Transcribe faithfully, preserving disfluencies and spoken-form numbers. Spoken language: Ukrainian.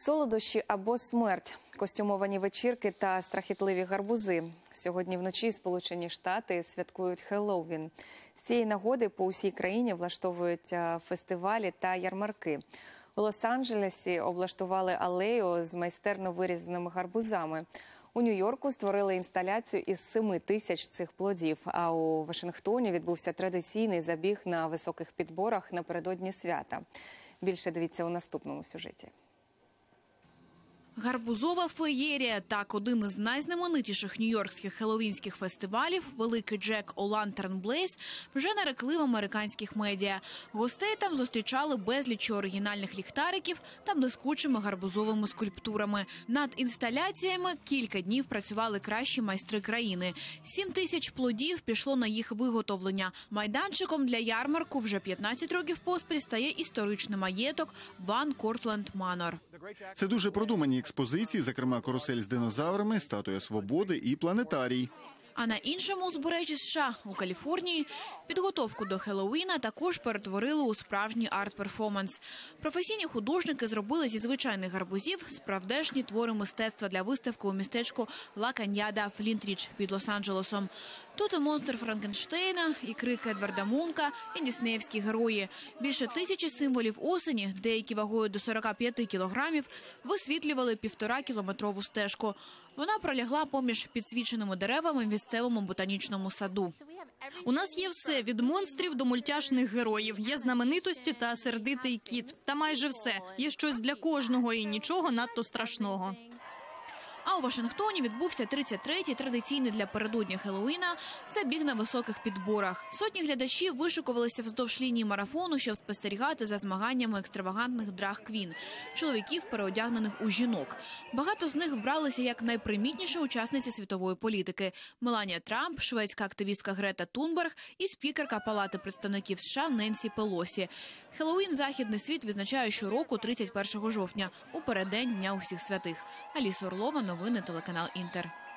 Солодощі або смерть, костюмовані вечірки та страхітливі гарбузи. Сьогодні вночі Сполучені Штати святкують Хеллоуін. З цієї нагоди по усій країні влаштовують фестивалі та ярмарки. У Лос-Анджелесі облаштували алею з майстерно вирізаними гарбузами. У Нью-Йорку створили інсталяцію із семи тисяч цих плодів, а у Вашингтоні відбувся традиційний забіг на високих підборах напередодні свята. Більше дивіться у наступному сюжеті. Гарбузова феєрія – так один із найзнаменитіших нью-йоркських хеллоуінських фестивалів «Великий Джек о Лантерн Блейз» вже нарекли в американських медіа. Гостей там зустрічали безліччю оригінальних ліхтариків та блискучими гарбузовими скульптурами. Над інсталяціями кілька днів працювали кращі майстри країни. Сім тисяч плодів пішло на їх виготовлення. Майданчиком для ярмарку вже п'ятнадцять років поспіль стає історичний маєток Ван Кортленд Манор. Це дуже продумані експозиції, зокрема карусель з динозаврами, статуя свободи і планетарій. А на іншому узбережжі США, у Каліфорнії, підготовку до Хеллоуіна також перетворили у справжній арт-перформанс. Професійні художники зробили зі звичайних гарбузів справдешні твори мистецтва для виставки у містечку Ла Каньяда, Флінтріч під Лос-Анджелесом. Тут і монстр Франкенштейна, і крик Едварда Мунка, і діснеївські герої. Більше тисячі символів осені, деякі вагою до сорока п'яти кілограмів, висвітлювали півторакілометрову стежку. Вона пролягла поміж підсвіченими деревами в місцевому ботанічному саду. У нас є все – від монстрів до мультяшних героїв. Є знаменитості та сердитий кіт. Та майже все. Є щось для кожного і нічого надто страшного. А у Вашингтоні відбувся тридцять третій традиційний для передодня Хеллоуіна забіг на високих підборах. Сотні глядачів вишикувалися вздовж лінії марафону, щоб спостерігати за змаганнями екстравагантних драг-квін – чоловіків, переодягнених у жінок. Багато з них вбралися як найпримітніші учасниці світової політики – Меланія Трамп, шведська активістка Грета Тунберг і спікерка Палати представників США Ненсі Пелосі. Хеллоуін західний світ відзначає щороку тридцять першого жовтня, у переддень Дня усіх святих. Аліса Орлова, новини, телеканал Інтер.